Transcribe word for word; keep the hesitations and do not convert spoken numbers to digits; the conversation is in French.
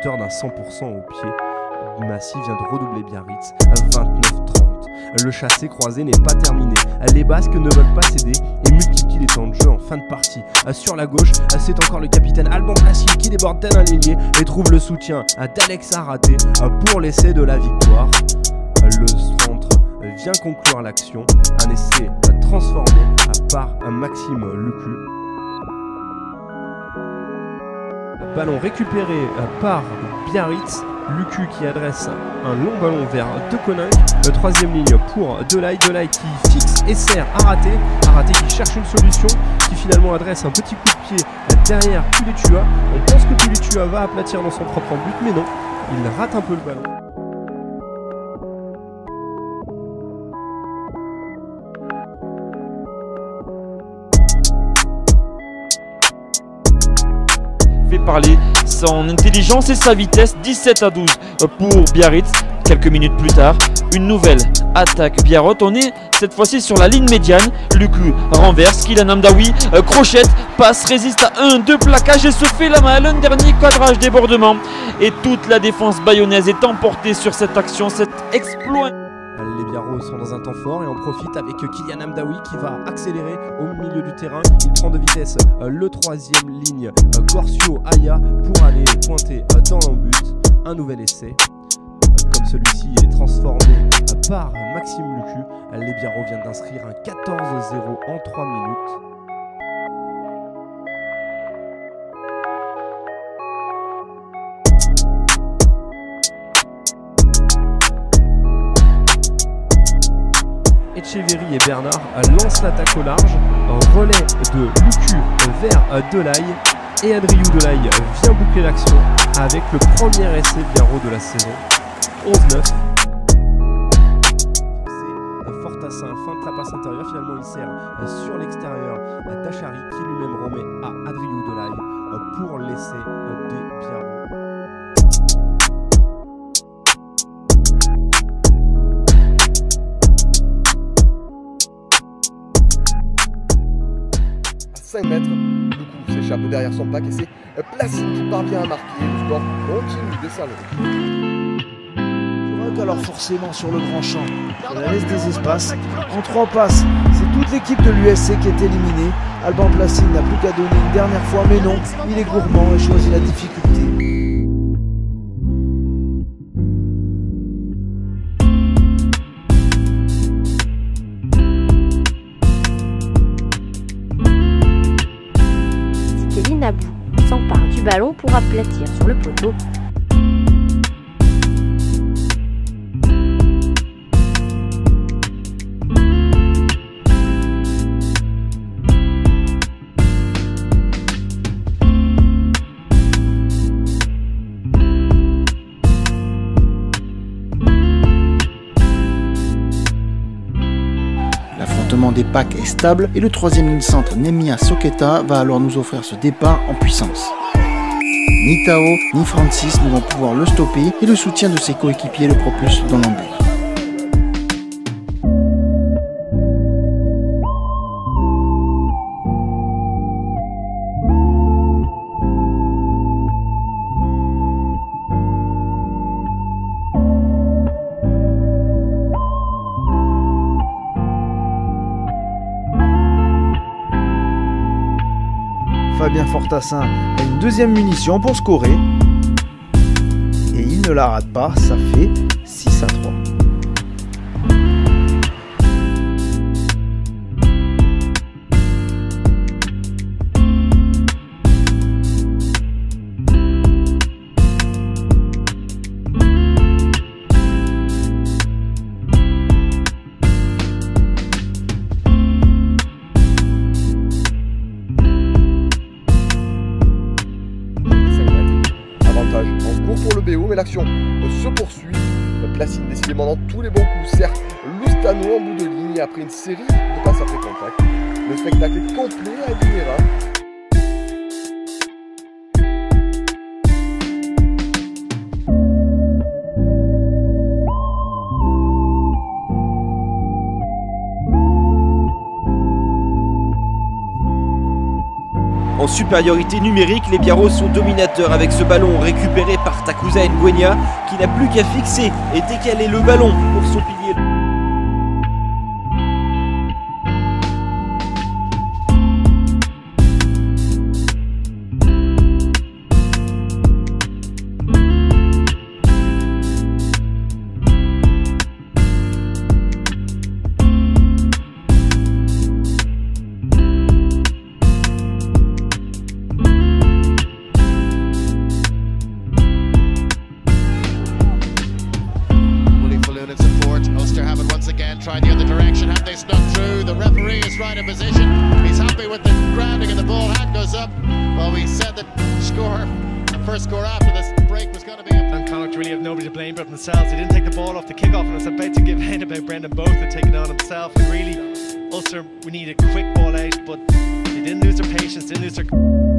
hauteur d'un cent pour cent au pied. Massy vient de redoubler Biarritz à vingt-neuf trente. Le chassé croisé n'est pas terminé. Les Basques ne veulent pas céder et multiplient les temps de jeu en fin de partie. Sur la gauche, c'est encore le capitaine Alban Placide qui déborde tel un ailier et trouve le soutien d'Alex Araté pour l'essai de la victoire. Le centre vient conclure l'action. Un essai transformé par Maxime Lucu. Ballon récupéré par Biarritz. Lucu qui adresse un long ballon vers De Koninck. Le troisième ligne pour Delay. Delay qui fixe et sert Araté. Araté qui cherche une solution, qui finalement adresse un petit coup de pied derrière Puletua. On pense que Puletua va aplatir dans son propre but, mais non, il rate un peu le ballon. Fait parler son intelligence et sa vitesse. Dix-sept à douze pour Biarritz. Quelques minutes plus tard, une nouvelle attaque Biarrot. On est cette fois-ci sur la ligne médiane. Lucu renverse, Kylian Hamdaoui euh, crochette, passe, résiste à un, deux plaquages et se fait la malle. Un dernier cadrage, débordement. Et toute la défense bayonnaise est emportée sur cette action, cet exploit. Les Biarros sont dans un temps fort et en profitent avec Kylian Hamdaoui qui va accélérer au milieu du terrain. Il prend de vitesse le troisième ligne Gorcio Aya pour aller pointer dans le but. Un nouvel essai. Comme celui-ci est transformé par Maxime Lucu, les Biarros viennent d'inscrire un quatorze zéro en trois minutes. Etcheverry et Bernard lancent l'attaque au large, relais de Lucu vers Delay et Adriou Delay vient boucler l'action avec le premier essai Biarro de la saison. onze neuf. C'est Fortassin, fin de la passe intérieure, finalement il sert sur l'extérieur Tachari qui lui-même remet à Adriou Delay pour l'essai des Biarro. cinq mètres, le coup s'échappe derrière son pack et c'est Placide qui parvient à marquer. Le score continue de s'allonger. Alors forcément sur le grand champ, ça laisse des espaces. En trois passes, c'est toute l'équipe de l'U S C qui est éliminée. Alban Placide n'a plus qu'à donner une dernière fois, mais non, il est gourmand et choisit la difficulté. Nabou s'empare du ballon pour aplatir sur le poteau. L'affrontement des packs est stable et le troisième ligne centre Nemia Soketa va alors nous offrir ce départ en puissance. Ni Tao ni Francis ne vont pouvoir le stopper et le soutien de ses coéquipiers le propulse dans l'embut. Fabien Fortassin a une deuxième munition pour scorer. Et il ne la rate pas, ça fait six à trois. En cours pour le B O, mais l'action se poursuit. Placide décidément dans tous les bons coups sert Lustano en bout de ligne après une série de passes après contact. Le spectacle est complet à Guinera. En supériorité numérique, les Biarros sont dominateurs avec ce ballon récupéré par Takuza Ngwenya qui n'a plus qu'à fixer et décaler le ballon pour son pilier. Try the other direction, have they snuck through? The referee is right in position. He's happy with the grounding and the ball hand goes up. Well, we said that score, the first score after this break was going to be... And Connacht really have nobody to blame but themselves. They didn't take the ball off the kickoff and it was about to give in about Brendan Both had taken it on himself. And really, Ulster, we need a quick ball out, but they didn't lose their patience, didn't lose their...